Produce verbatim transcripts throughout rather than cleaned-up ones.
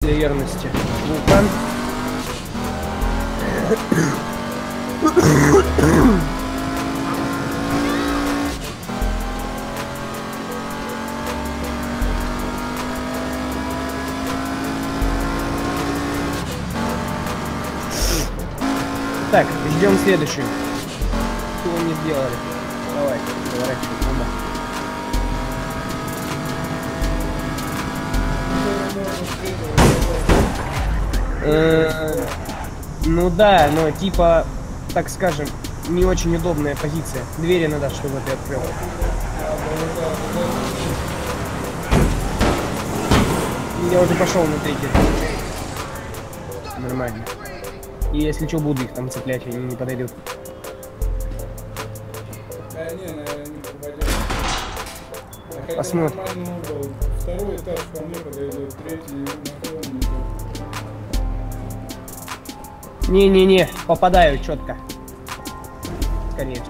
для верности. Вулкан. Так, ждем следующую. Чего не сделали? Давай, поворачивай туда. Э, ну да, но типа, так скажем, не очень удобная позиция. Двери надо, чтобы ты открыл. Я уже пошел на третий. Нормально. И если что, буду их там цеплять, они не подойдут. Да не, наверное, не попадем. А Посмотрим. Второй этаж вполне подойдет, третий на не идет. Не-не-не, попадаю четко. Скорее.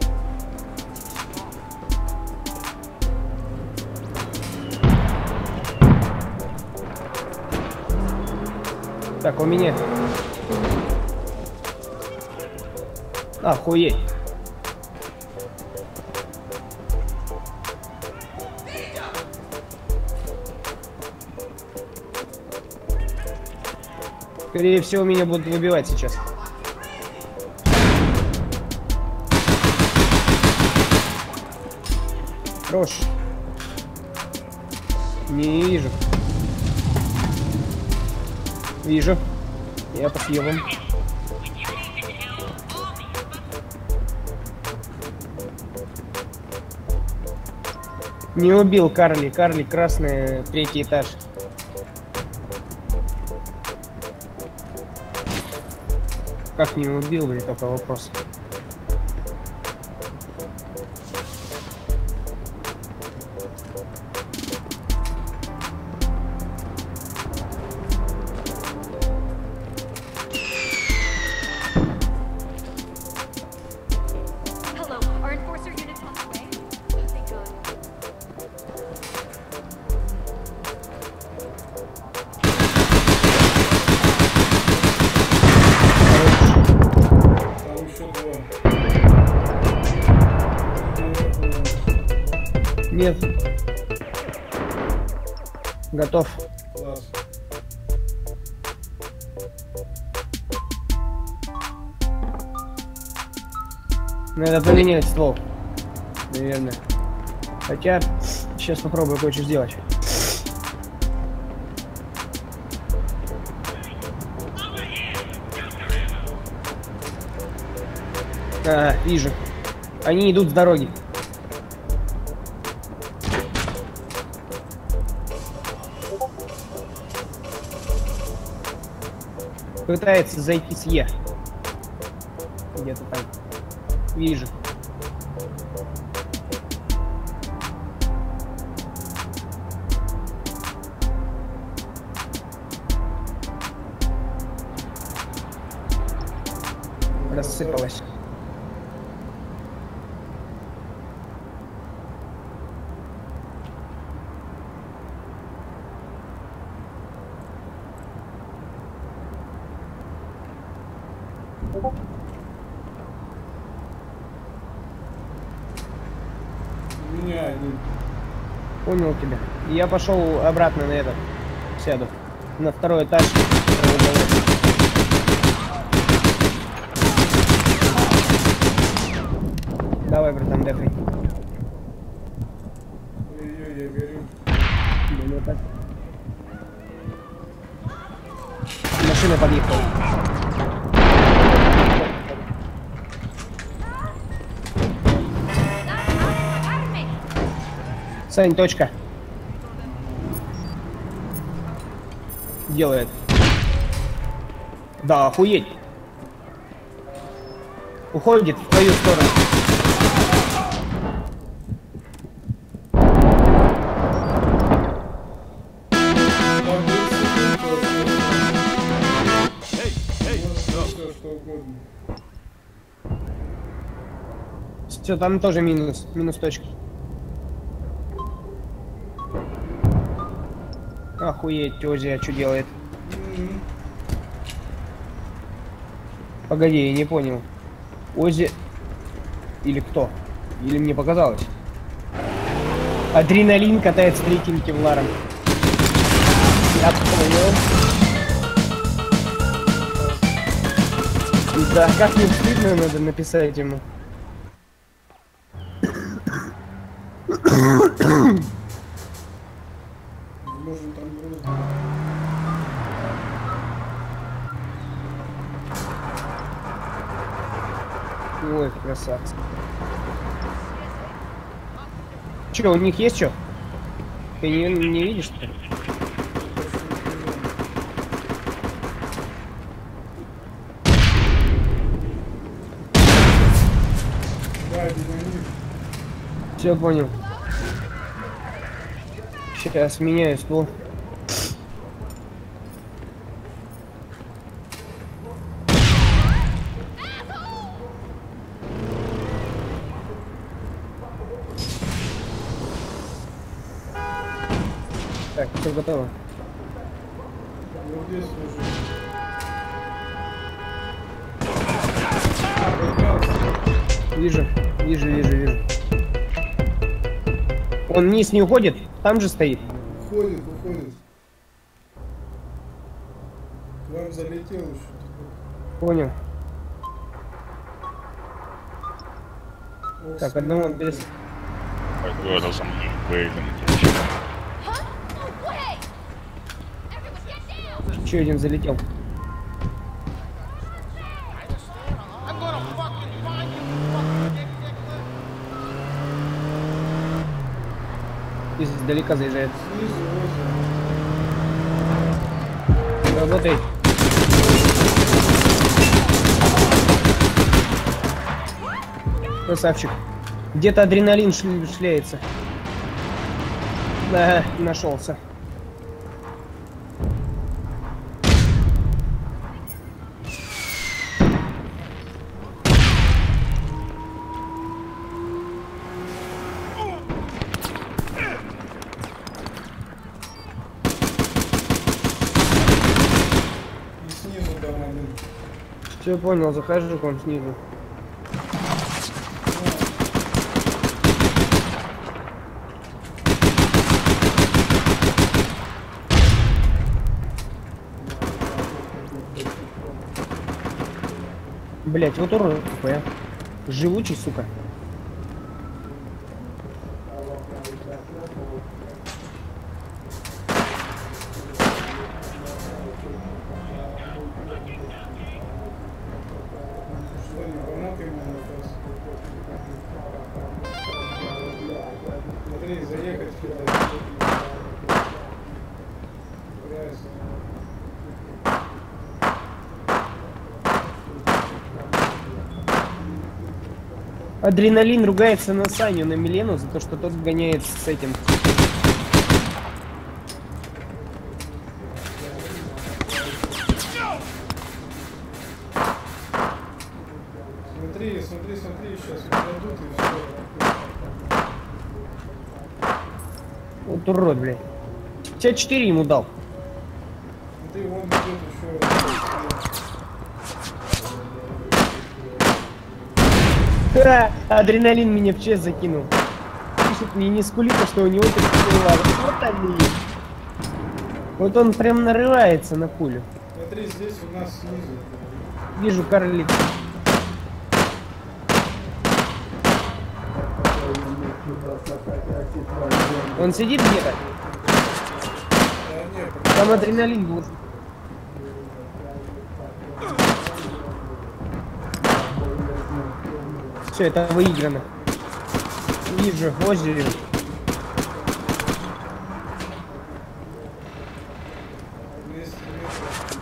Так, у меня. Охуеть. Скорее всего, меня будут выбивать сейчас. Хорош. Не вижу. Вижу. Я по съебам. Не убил Карли. Карли красный, третий этаж. Как не убил, блин, только вопрос. Нет. Готов. Класс. Надо поменять ствол. Наверное. Хотя, сейчас попробую кое-что сделать. А, вижу. Они идут с дороги. Пытается зайти с Е. Где-то там. Вижу. Рассыпалась. Меня один. Понял тебя. Я пошел обратно на этот. Сяду. На второй этаж. Давай, братан, дефай. Ой-ой, я горю. Ну, так. Машина подъехала. Сань, точка. Делает. Да, охуеть. Уходит в твою сторону. Все, там тоже минус. Минус точки. Охуеть, Ози, а что делает? М-м. Погоди, я не понял. Ози... Или кто? Или мне показалось? Адреналин катает с третьим кевларом. Я понял. Да, как не стыдно, надо написать ему. Может там груз. Ой, красавцы. Че, у них есть что? Ты не, не видишь, что ли? Да, динамит. Все понял. Сейчас меняю ствол. Так, все готово. Вот здесь уже. А, поднялся. Вижу, вижу, вижу, вижу. Он вниз не уходит, там же стоит. Уходит, уходит. К вам залетел еще. Понял. О, Так, одного без... Пойду это за мной выйдем. Еще один залетел. Издалека заезжает. снизу озеро. Работает. Красавчик. Где-то адреналин шль- шляется. Да, нашелся. И снизу там один. Все понял, захожу к вам снизу. Блять, вот урод такой, а. Живучий, сука. Что, не помог ему на раз? Смотри, заехать куда-то. Красиво. Адреналин ругается на Саню, на Милену, за то, что тот гоняет с этим. Смотри, смотри, смотри, сейчас украдут и все. Вот урод, блядь. пятьдесят четыре ему дал. Смотри, вон идет еще. Ха, адреналин меня в честь закинул. Пишет мне не скулито, что у него три киловатта. Вот они. Вот он прям нарывается на пулю. Смотри, здесь у нас снизу. Вижу карлик. Он сидит где-то. Да нет, пока. Там адреналин был. Все, это выиграно. Вижу, озеро. двести метров.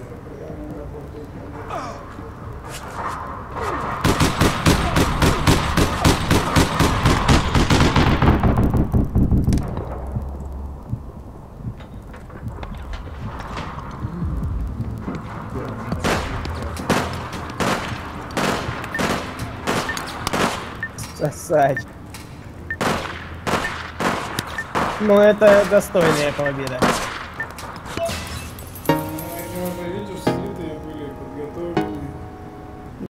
Сосать. Ну это достойная победа. Ну, видишь, слева